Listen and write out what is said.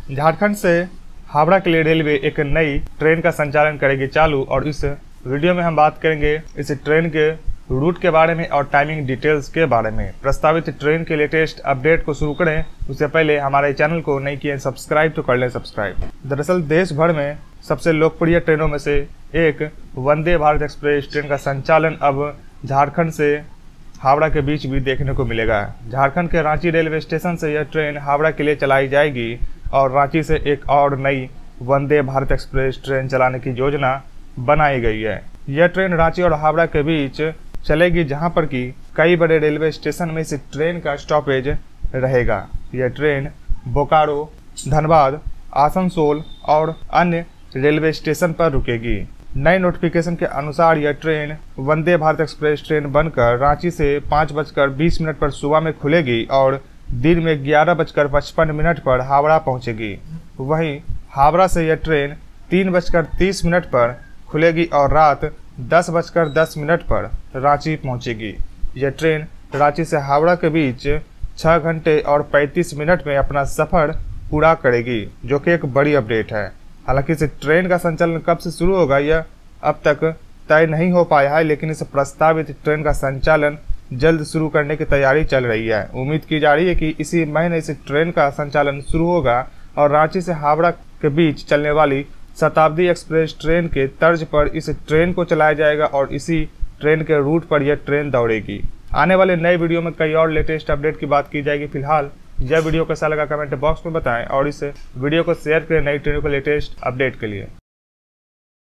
झारखंड से हावड़ा के लिए रेलवे एक नई ट्रेन का संचालन करेगी चालू और इस वीडियो में हम बात करेंगे इस ट्रेन के रूट के बारे में और टाइमिंग डिटेल्स के बारे में। प्रस्तावित ट्रेन के लेटेस्ट अपडेट को शुरू करें उससे पहले हमारे चैनल को नहीं किए सब्सक्राइब तो कर लें सब्सक्राइब। दरअसल देश भर में सबसे लोकप्रिय ट्रेनों में से एक वंदे भारत एक्सप्रेस ट्रेन का संचालन अब झारखंड से हावड़ा के बीच भी देखने को मिलेगा। झारखंड के रांची रेलवे स्टेशन से यह ट्रेन हावड़ा के लिए चलाई जाएगी और रांची से एक और नई वंदे भारत एक्सप्रेस ट्रेन चलाने की योजना बनाई गई है। यह ट्रेन रांची और हावड़ा के बीच चलेगी, जहां पर कि कई बड़े रेलवे स्टेशन में इस ट्रेन का स्टॉपेज रहेगा। यह ट्रेन बोकारो, धनबाद, आसनसोल और अन्य रेलवे स्टेशन पर रुकेगी। नए नोटिफिकेशन के अनुसार यह train Vande Bharat express train बनकर रांची से 5:20 पर सुबह में खुलेगी और दिन में 11:55 पर हावड़ा पहुंचेगी। वहीं हावड़ा से यह ट्रेन 3:30 पर खुलेगी और रात 10:10 पर रांची पहुंचेगी। यह ट्रेन रांची से हावड़ा के बीच 6 घंटे और 35 मिनट में अपना सफर पूरा करेगी, जो कि एक बड़ी अपडेट है। हालांकि इस ट्रेन का संचालन कब से शुरू होगा यह अब तक तय नहीं हो पाया है, लेकिन इस प्रस्तावित ट्रेन का संचालन जल्द शुरू करने की तैयारी चल रही है। उम्मीद की जा रही है कि इसी महीने इस ट्रेन का संचालन शुरू होगा और रांची से हावड़ा के बीच चलने वाली शताब्दी एक्सप्रेस ट्रेन के तर्ज पर इस ट्रेन को चलाया जाएगा और इसी ट्रेन के रूट पर यह ट्रेन दौड़ेगी। आने वाले नए वीडियो में कई और लेटेस्ट अपडेट की बात की जाएगी। फिलहाल यह वीडियो कैसा लगा कमेंट बॉक्स में बताएं और इस वीडियो को शेयर करें नई ट्रेनों के लेटेस्ट अपडेट के लिए।